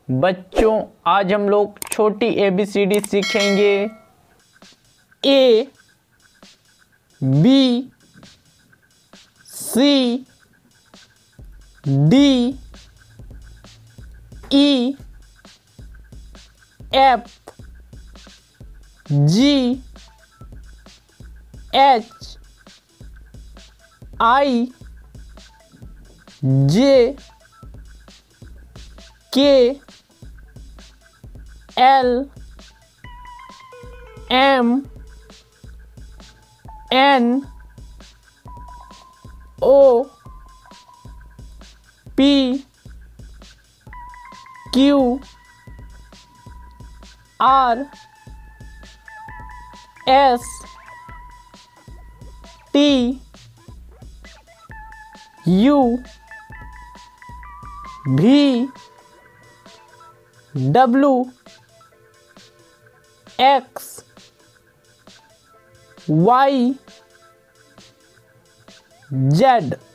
बच्चों आज हम लोग छोटी ABCD सीखेंगे। A B C D E F G H I J K L M N O P Q R S T U V W X Y Z।